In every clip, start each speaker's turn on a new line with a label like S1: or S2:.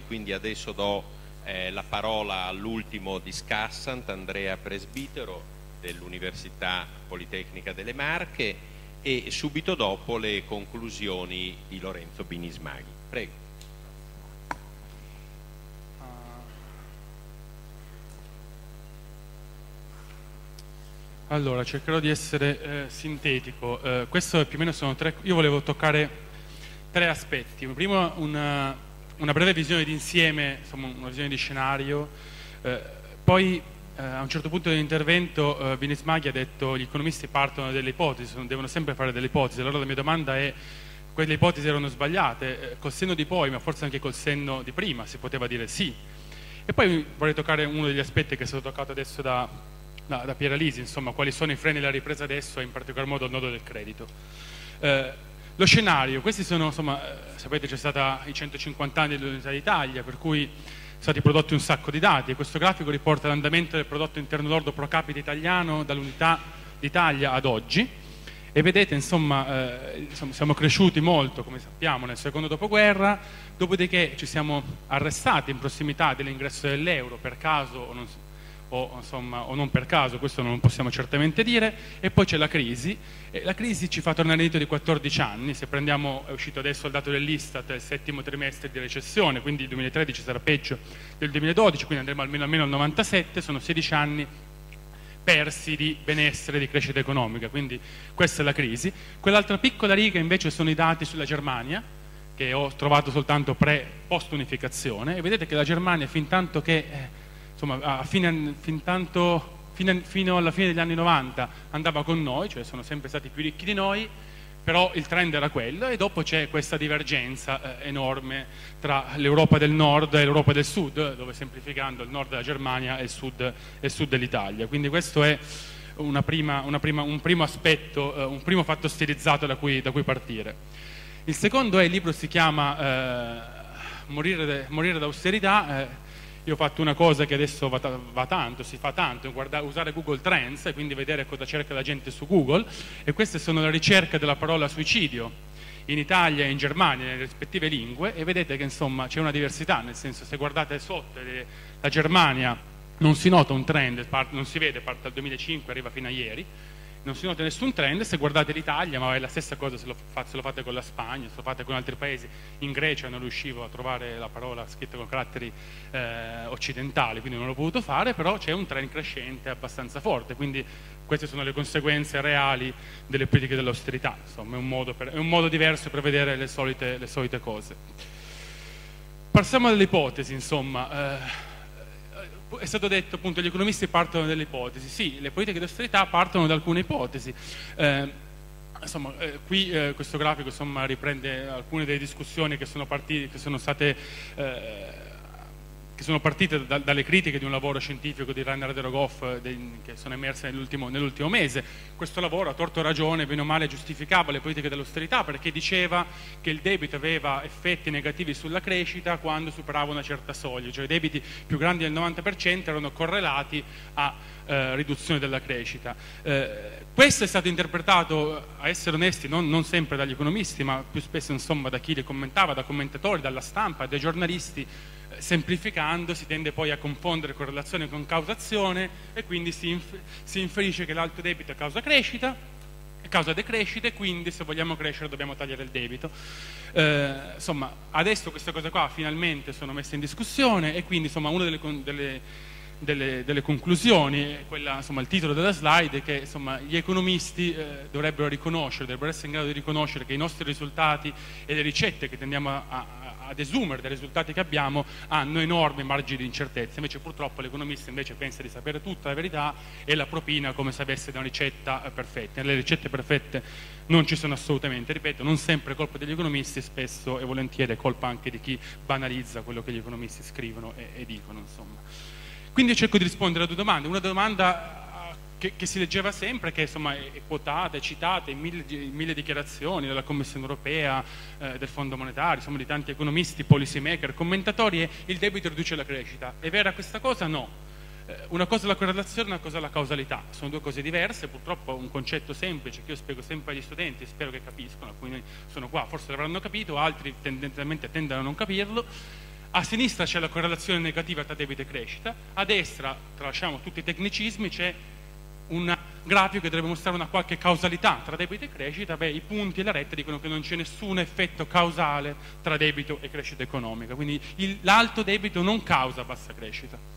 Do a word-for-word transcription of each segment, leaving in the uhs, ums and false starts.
S1: quindi adesso do eh, la parola all'ultimo discussant, Andrea Presbitero dell'Università Politecnica delle Marche, e subito dopo le conclusioni di Lorenzo Binismaghi. Prego.
S2: Allora, cercherò di essere eh, sintetico. Eh, questo più o meno sono tre. Io volevo toccare tre aspetti. Primo, una, una breve visione d'insieme, insomma, una visione di scenario. Eh, poi, eh, a un certo punto dell'intervento, eh, Binismaghi ha detto che gli economisti partono dalle ipotesi, devono sempre fare delle ipotesi. Allora la mia domanda è: quelle ipotesi erano sbagliate? Eh, col senno di poi, ma forse anche col senno di prima, si poteva dire sì. E poi vorrei toccare uno degli aspetti che è stato toccato adesso da. Da, da Piera Lisi, insomma, quali sono i freni alla ripresa adesso e in particolar modo il nodo del credito. Eh, lo scenario, questi sono, insomma, eh, sapete c'è stata i centocinquanta anni dell'Unità d'Italia, per cui sono stati prodotti un sacco di dati, e questo grafico riporta l'andamento del prodotto interno lordo pro capite italiano dall'Unità d'Italia ad oggi, e vedete, insomma, eh, insomma, siamo cresciuti molto, come sappiamo, nel secondo dopoguerra, dopodiché ci siamo arrestati in prossimità dell'ingresso dell'euro, per caso o non so, O, insomma, o non per caso, questo non possiamo certamente dire, e poi c'è la crisi, e la crisi ci fa tornare indietro di quattordici anni. Se prendiamo, è uscito adesso il dato dell'Istat, il settimo trimestre di recessione, quindi il duemilatredici sarà peggio del duemiladodici, quindi andremo almeno, almeno al novantasette, sono sedici anni persi di benessere, di crescita economica, quindi questa è la crisi. Quell'altra piccola riga invece sono i dati sulla Germania, che ho trovato soltanto pre-post unificazione, e vedete che la Germania, fin tanto che... Eh, insomma, a fine, fin tanto, fino, fino alla fine degli anni novanta andava con noi, cioè sono sempre stati più ricchi di noi, però il trend era quello, e dopo c'è questa divergenza eh, enorme tra l'Europa del nord e l'Europa del sud, dove, semplificando, il nord della Germania e il sud, e il sud dell'Italia. Quindi questo è una prima, una prima, un primo aspetto, eh, un primo fatto stilizzato da cui, da cui partire. Il secondo è, il libro si chiama eh, Morire, de, morire d'austerità. Eh, Io ho fatto una cosa che adesso va, va tanto, si fa tanto, guarda, usare Google Trends e quindi vedere cosa cerca la gente su Google, e queste sono le ricerche della parola suicidio in Italia e in Germania, nelle rispettive lingue, e vedete che, insomma, c'è una diversità, nel senso, se guardate sotto le, la Germania non si nota un trend, non si vede, parte dal duemilacinque, arriva fino a ieri, non si nota nessun trend. Se guardate l'Italia, ma è la stessa cosa se lo, fa, se lo fate con la Spagna, se lo fate con altri paesi. In Grecia non riuscivo a trovare la parola scritta con caratteri eh, occidentali, quindi non l'ho potuto fare, però c'è un trend crescente abbastanza forte, quindi queste sono le conseguenze reali delle politiche dell'austerità. Insomma, è un, modo per, è un modo diverso per vedere le solite, le solite cose. Passiamo alle ipotesi, insomma. Eh, È stato detto, appunto, gli economisti partono dalle ipotesi. Sì, le politiche di austerità partono da alcune ipotesi. Eh, insomma, eh, qui eh, questo grafico, insomma, riprende alcune delle discussioni che sono, partite, che sono state eh, che sono partite da, dalle critiche di un lavoro scientifico di Rainer Derogoff eh, che sono emerse nell'ultimo, nell'ultimo mese. Questo lavoro, a torto o ragione, bene o male, giustificava le politiche dell'austerità, perché diceva che il debito aveva effetti negativi sulla crescita quando superava una certa soglia, cioè i debiti più grandi del novanta per cento erano correlati a eh, riduzione della crescita. Eh, questo è stato interpretato, a essere onesti, non, non sempre dagli economisti, ma più spesso, insomma, da chi li commentava, da commentatori, dalla stampa, dai giornalisti. Semplificando, si tende poi a confondere correlazione con causazione, e quindi si, inf si inferisce che l'alto debito è causa crescita, è causa decrescita, e quindi se vogliamo crescere dobbiamo tagliare il debito. Eh, insomma, adesso queste cose qua finalmente sono messe in discussione, e quindi, insomma, una delle, delle, delle, delle conclusioni, quella, insomma, il titolo della slide, è che, insomma, gli economisti eh, dovrebbero riconoscere, dovrebbero essere in grado di riconoscere che i nostri risultati e le ricette che tendiamo a, a ad esumere dai risultati che abbiamo hanno enormi margini di incertezza. Invece, purtroppo, l'economista invece pensa di sapere tutta la verità e la propina come se avesse una ricetta perfetta. Le ricette perfette non ci sono assolutamente, ripeto, non sempre è colpa degli economisti, spesso e volentieri è colpa anche di chi banalizza quello che gli economisti scrivono e, e dicono, insomma. Quindi cerco di rispondere a due domande. Una domanda Che, che si leggeva sempre, che, insomma, è quotata, è citata in mille, in mille dichiarazioni della Commissione europea, eh, del Fondo monetario, insomma, di tanti economisti, policy maker, commentatori, è: il debito riduce la crescita. È vera questa cosa? No. Eh, una cosa è la correlazione, una cosa è la causalità. Sono due cose diverse. Purtroppo un concetto semplice che io spiego sempre agli studenti, spero che capiscono, alcuni sono qua, forse l'avranno capito, altri tendenzialmente tendono a non capirlo. A sinistra c'è la correlazione negativa tra debito e crescita, a destra, tralasciamo tutti i tecnicismi, c'è un grafico che dovrebbe mostrare una qualche causalità tra debito e crescita. Beh, i punti e la retta dicono che non c'è nessun effetto causale tra debito e crescita economica, quindi l'alto debito non causa bassa crescita.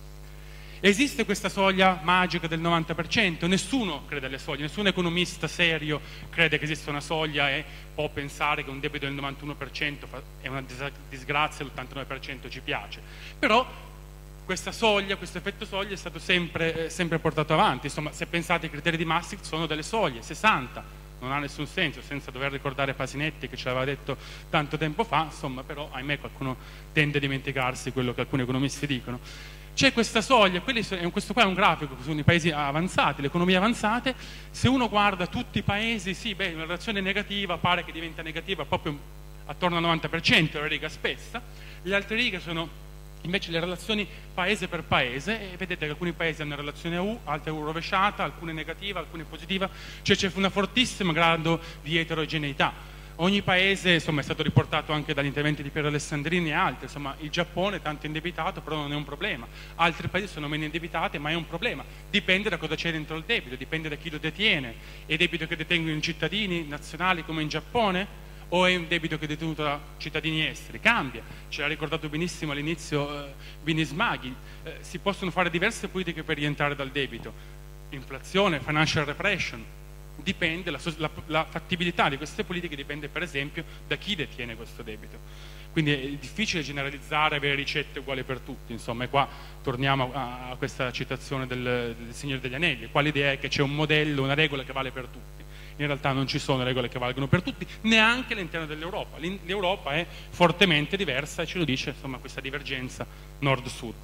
S2: Esiste questa soglia magica del novanta per cento? Nessuno crede alle soglie, nessun economista serio crede che esista una soglia e può pensare che un debito del novantuno per cento è una disgrazia e l'ottantanove per cento ci piace. Però questa soglia, questo effetto soglia è stato sempre, eh, sempre portato avanti. Insomma, se pensate ai criteri di Maastricht sono delle soglie, sessanta, non ha nessun senso, senza dover ricordare Pasinetti che ce l'aveva detto tanto tempo fa, insomma, però ahimè qualcuno tende a dimenticarsi quello che alcuni economisti dicono. C'è questa soglia, questo qua è un grafico, sono i paesi avanzati, le economie avanzate. Se uno guarda tutti i paesi, sì, beh, una relazione negativa pare che diventa negativa proprio attorno al novanta per cento, la riga spessa. Le altre righe sono invece le relazioni paese per paese, e vedete che alcuni paesi hanno relazione a U, altre a U rovesciata, alcune negativa, alcune positiva, cioè c'è una fortissima grado di eterogeneità. Ogni paese, insomma, è stato riportato anche dagli interventi di Piero Alessandrini e altri, insomma, il Giappone è tanto indebitato, però non è un problema. Altri paesi sono meno indebitati, ma è un problema. Dipende da cosa c'è dentro il debito, dipende da chi lo detiene. È debito che detengono i cittadini nazionali come in Giappone o è un debito che è detenuto da cittadini esteri? Cambia. Ce l'ha ricordato benissimo all'inizio eh, Binismaghi. Eh, si possono fare diverse politiche per rientrare dal debito. Inflazione, financial repression. Dipende, la, la, la fattibilità di queste politiche dipende per esempio da chi detiene questo debito. Quindi è difficile generalizzare, avere ricette uguali per tutti, insomma, e qua torniamo a, a questa citazione del, del Signore degli Anelli. Qua l'idea è che c'è un modello, una regola che vale per tutti. In realtà non ci sono regole che valgono per tutti, neanche all'interno dell'Europa. L'Europa è fortemente diversa e ce lo dice, insomma, questa divergenza nord-sud.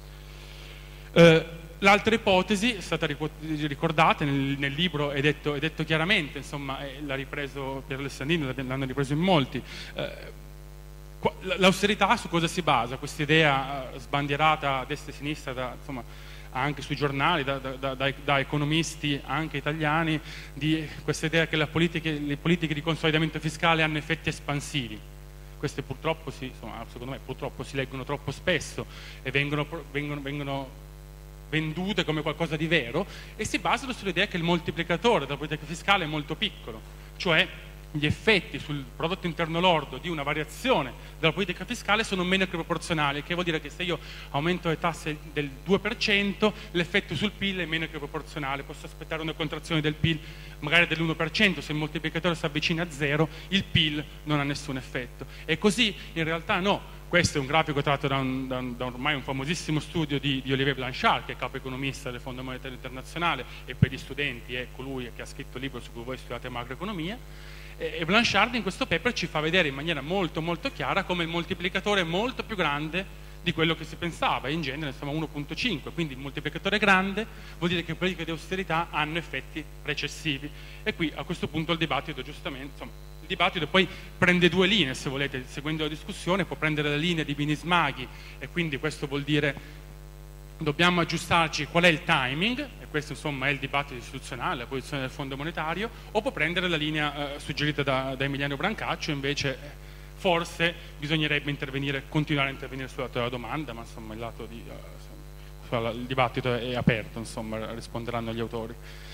S2: Eh, L'altra ipotesi è stata ricordata nel, nel libro, è detto, è detto chiaramente, insomma, l'ha ripreso Piero Alessandrini, l'hanno ripreso in molti. Eh, l'austerità su cosa si basa? Questa idea sbandierata a destra e a sinistra, da, insomma, anche sui giornali, da, da, da, da economisti anche italiani, di questa idea che la politica, le politiche di consolidamento fiscale hanno effetti espansivi. Queste purtroppo, si, insomma, secondo me, purtroppo si leggono troppo spesso e vengono, vengono, vengono vendute come qualcosa di vero, e si basano sull'idea che il moltiplicatore della politica fiscale è molto piccolo, cioè gli effetti sul prodotto interno lordo di una variazione della politica fiscale sono meno che proporzionali, che vuol dire che se io aumento le tasse del due per cento l'effetto sul P I L è meno che proporzionale. Posso aspettare una contrazione del P I L magari dell'uno per cento, se il moltiplicatore si avvicina a zero il P I L non ha nessun effetto, e così in realtà no. Questo è un grafico tratto da, un, da, un, da ormai un famosissimo studio di, di Olivier Blanchard, che è capo economista del Fondo Monetario Internazionale e per gli studenti è colui che ha scritto il libro su cui voi studiate macroeconomia. E Blanchard in questo paper ci fa vedere in maniera molto molto chiara come il moltiplicatore è molto più grande di quello che si pensava, in genere insomma uno virgola cinque, quindi il moltiplicatore grande vuol dire che le politiche di austerità hanno effetti recessivi, e qui a questo punto il dibattito giustamente, insomma, il dibattito poi prende due linee, se volete, seguendo la discussione può prendere la linea di Binismaghi, e quindi questo vuol dire dobbiamo aggiustarci qual è il timing, e questo insomma è il dibattito istituzionale, la posizione del Fondo Monetario, o può prendere la linea eh, suggerita da, da Emiliano Brancaccio, invece eh, forse bisognerebbe intervenire, continuare a intervenire sulla tua domanda, ma insomma il lato di, uh, insomma, il dibattito è aperto, insomma risponderanno gli autori.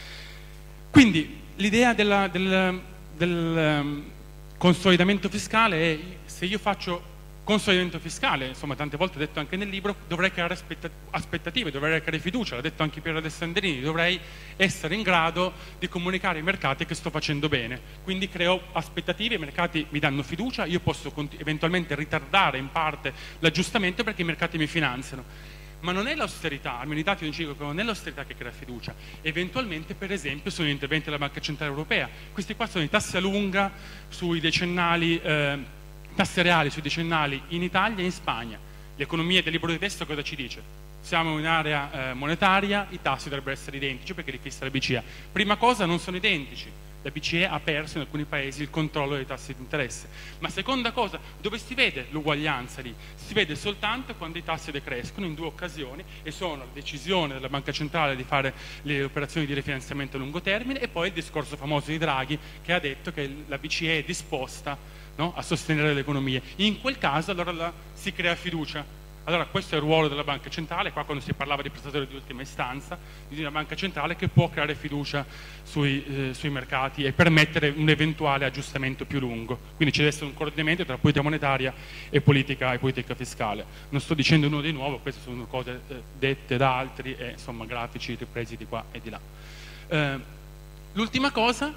S2: Quindi l'idea del, del, del um, consolidamento fiscale è: se io faccio consolidamento fiscale, insomma tante volte detto anche nel libro, dovrei creare aspettative, dovrei creare fiducia, l'ha detto anche Piero Alessandrini, dovrei essere in grado di comunicare ai mercati che sto facendo bene, quindi creo aspettative, i mercati mi danno fiducia, io posso eventualmente ritardare in parte l'aggiustamento perché i mercati mi finanziano. Ma non è l'austerità, almeno i dati non ci dicono che non è l'austerità che crea fiducia, eventualmente per esempio sono gli interventi della Banca Centrale Europea. Questi qua sono i tassi a lunga sui decennali, eh, tasse reali sui decennali in Italia e in Spagna. L'economia del libro di testo cosa ci dice? Siamo in un'area eh, monetaria, i tassi dovrebbero essere identici perché li fissa la B C E. Prima cosa, non sono identici, La B C E ha perso in alcuni paesi il controllo dei tassi di interesse. Ma seconda cosa, dove si vede l'uguaglianza lì? Si vede soltanto quando i tassi decrescono in due occasioni, e sono la decisione della Banca Centrale di fare le operazioni di rifinanziamento a lungo termine e poi il discorso famoso di Draghi che ha detto che la B C E è disposta, no, a sostenere le economie. In quel caso allora la, si crea fiducia. Allora questo è il ruolo della Banca Centrale, qua quando si parlava di prestatori di ultima istanza, di una Banca Centrale che può creare fiducia sui, eh, sui mercati e permettere un eventuale aggiustamento più lungo. Quindi ci deve essere un coordinamento tra politica monetaria e politica, e politica fiscale. Non sto dicendo nulla di nuovo, queste sono cose eh, dette da altri e insomma grafici ripresi di qua e di là. Eh, l'ultima cosa,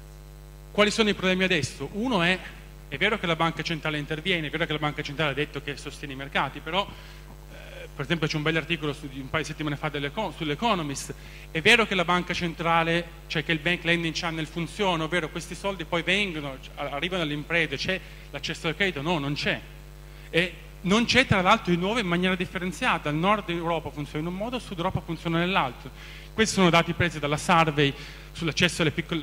S2: quali sono i problemi adesso? Uno è È vero che la Banca Centrale interviene, è vero che la Banca Centrale ha detto che sostiene i mercati, però eh, per esempio c'è un bel articolo su, un paio di settimane fa sull'Economist, è vero che la Banca Centrale, cioè che il Bank Lending Channel funziona, ovvero questi soldi poi vengono, arrivano alle imprese, c'è l'accesso al credito? No, non c'è. E non c'è tra l'altro di nuovo in maniera differenziata, il nord Europa funziona in un modo, il sud Europa funziona nell'altro. Questi sono dati presi dalla Survey sull'accesso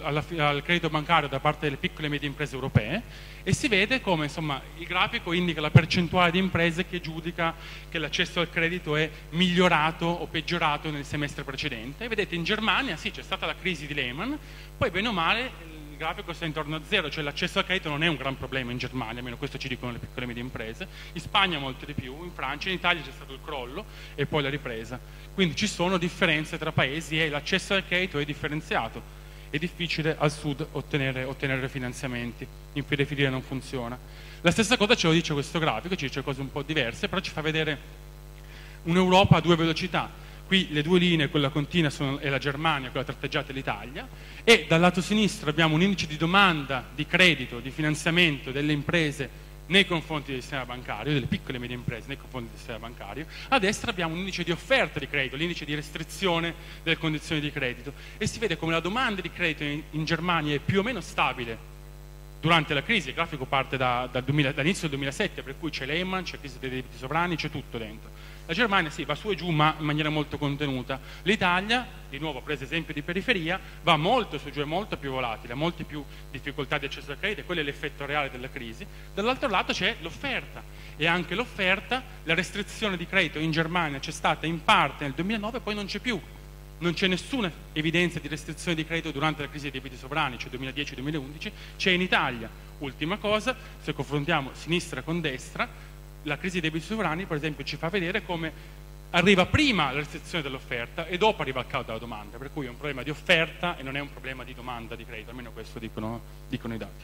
S2: al credito bancario da parte delle piccole e medie imprese europee, e si vede come insomma, il grafico indica la percentuale di imprese che giudica che l'accesso al credito è migliorato o peggiorato nel semestre precedente. E vedete in Germania sì, c'è stata la crisi di Lehman, poi bene o male il grafico sta intorno a zero, cioè l'accesso al credito non è un gran problema in Germania, almeno questo ci dicono le piccole e medie imprese, in Spagna molto di più, in Francia, in Italia c'è stato il crollo e poi la ripresa. Quindi ci sono differenze tra paesi e l'accesso al credito è differenziato. È difficile al sud ottenere, ottenere finanziamenti, in periferia non funziona. La stessa cosa ce lo dice questo grafico, ci dice cose un po' diverse, però ci fa vedere un'Europa a due velocità. Qui le due linee, quella continua sono, è la Germania, quella tratteggiata è l'Italia, e dal lato sinistro abbiamo un indice di domanda di credito, di finanziamento delle imprese nei confronti del sistema bancario, delle piccole e medie imprese nei confronti del sistema bancario. A destra abbiamo un indice di offerta di credito, l'indice di restrizione delle condizioni di credito, e si vede come la domanda di credito in, in Germania è più o meno stabile durante la crisi. Il grafico parte da, da duemila, dall'inizio del duemilasette, per cui c'è Lehman, c'è crisi dei debiti sovrani, c'è tutto dentro. La Germania sì, va su e giù ma in maniera molto contenuta. L'Italia, di nuovo preso esempio di periferia, va molto su e giù, è molto più volatile, ha molte più difficoltà di accesso al credito, e quello è l'effetto reale della crisi. Dall'altro lato c'è l'offerta, e anche l'offerta, la restrizione di credito in Germania c'è stata in parte nel duemilanove, poi non c'è più. Non c'è nessuna evidenza di restrizione di credito durante la crisi dei debiti sovrani, cioè duemiladieci duemilaundici, c'è in Italia. Ultima cosa, se confrontiamo sinistra con destra, la crisi dei debiti sovrani, per esempio, ci fa vedere come arriva prima la restrizione dell'offerta e dopo arriva il calo della domanda, per cui è un problema di offerta e non è un problema di domanda di credito, almeno questo dicono, dicono i dati.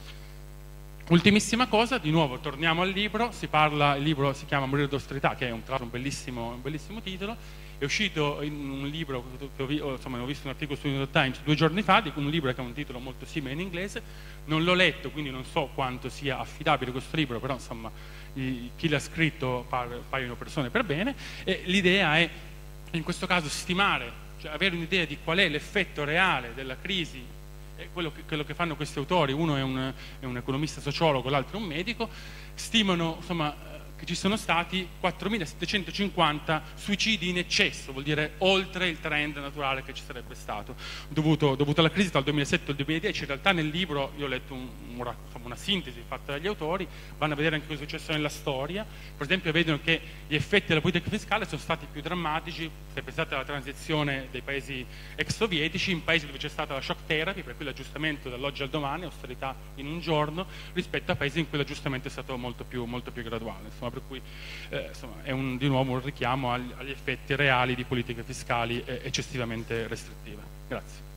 S2: Ultimissima cosa, di nuovo torniamo al libro, si parla, il libro si chiama Morire d'austerità, che è un, tra l'altro un bellissimo, un bellissimo titolo. È uscito in un libro, che ho, insomma, ho visto un articolo sul New York Times due giorni fa, di un libro che ha un titolo molto simile in inglese, non l'ho letto, quindi non so quanto sia affidabile questo libro, però insomma i, chi l'ha scritto par, paiono persone per bene, e l'idea è in questo caso stimare, cioè avere un'idea di qual è l'effetto reale della crisi. Quello che, quello che fanno questi autori, uno è un, è un economista sociologo, l'altro è un medico, stimano insomma che ci sono stati quattromilasettecentocinquanta suicidi in eccesso, vuol dire oltre il trend naturale che ci sarebbe stato, dovuto, dovuto alla crisi dal duemilasette al duemiladieci. In realtà nel libro io ho letto un, un, una sintesi fatta dagli autori, vanno a vedere anche cosa è successo nella storia. Per esempio vedono che gli effetti della politica fiscale sono stati più drammatici, se pensate alla transizione dei paesi ex sovietici, in paesi dove c'è stata la shock therapy, per cui l'aggiustamento dall'oggi al domani, austerità in un giorno, rispetto a paesi in cui l'aggiustamento è stato molto più, molto più graduale. Insomma, per cui eh, insomma, è un, di nuovo un richiamo agli, agli effetti reali di politiche fiscali eh, eccessivamente restrittive. Grazie.